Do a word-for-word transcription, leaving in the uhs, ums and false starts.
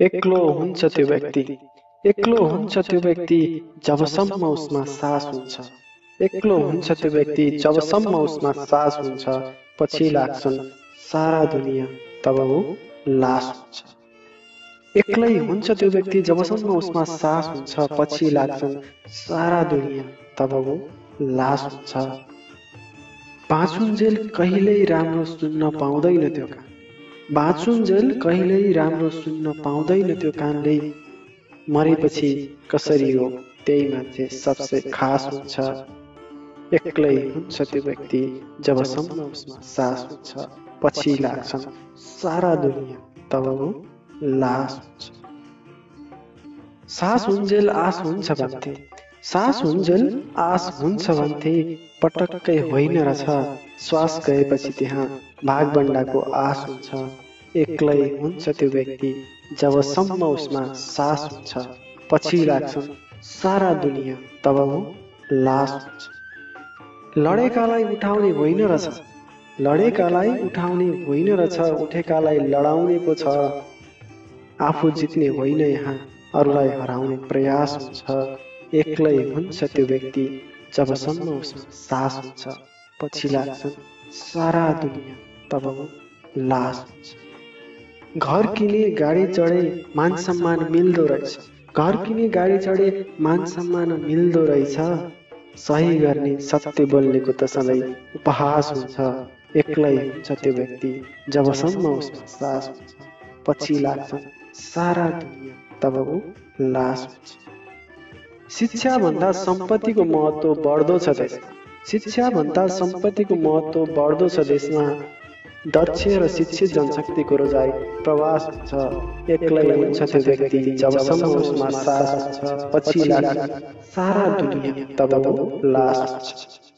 एक्लो हुन्छ त्यो व्यक्ति एक्लो हुन्छ त्यो व्यक्ति जबसम्म उसमा सास हुन्छ। एक्लो हुन्छ त्यो व्यक्ति जबसम्म उसमा सास हुन्छ। पछि लाग्छन् सारा दुनियाँ तब ऊ लास हुन्छ। एक्लै हुन्छ त्यो व्यक्ति जबसम्म उसमा सास हुन्छ। पछि लाग्छन् सारा दुनियाँ तब ऊ लास हुन्छ। बाँचुन्जेल कहिल्यै राम्रो सुन्न पाउँदैन त्यो कान। बाँचुन्जेल कहिल्यै राम्रो सुन्न पाउँदैन त्यो कानले। मरेपछि कसरी हो त्यही मान्छे सबसे खास हुन्छ। एक्लै हुन्छ त्यो व्यक्ति जबसम्म उसमा सास हुन्छ। पछि लाग्छन् सारा दुनियाँ तब ऊ लास हुन्छ। सास हुन्जेल आस हुन्छ भन्थे, सास हुन्जेल आस हुन्छ भन्थे, पटक्कै होइन रहेछ। श्वास गएपछि त्यहाँ भागबण्डाको आस हुन्छ। एक्लै हुन्छ त्यो व्यक्ति जबसम्म उसमा सास हुन्छ। पछि लाग्छन् सारा दुनियाँ तब ऊ लास हुन्छ। लडेकालाई उठाउने होइन रहेछ, लडेकालाई उठाउने होइन रहेछ, उठेकालाई लडाउने पो छ। आफू जित्ने होइन यहाँ अरूलाई हराउने प्रयास हुन्छ। एक्लै हुन्छ त्यो व्यक्ति जबसम्म उसमा सास हुन्छ। पछि लाग्छन् सारा दुनियाँ तब ऊ लास हुन्छ। घर किने गाडी चढे मान सम्मान मिल्दो रहेछ, घर किने गाडी चढे मान सम्मान मिल्दो रहेछ। सही गर्ने सत्य बोल्नेको त सधैँ उपहास हुन्छ। एक्लै हुन्छ त्यो व्यक्ति जबसम्म उसमा सास हुन्छ। पछि लाग्छन् सारा दुनियाँ तब ऊ लास हुन्छ। शिक्षा भन्दा सम्पत्तिको महत्त्व बढ्दो छ देशमा, शिक्षा भन्दा सम्पत्तिको महत्त्व बढ्दो छ देशमा। दक्ष र शिक्षित जनशक्तिको रोजाइ प्रवास हुन्छ। एक्लै हुन्छ त्यो व्यक्ति जबसम्म उसमा सास हुन्छ। पछि लाग्छ सारा दुनियाँ तब ऊ लास हुन्छ।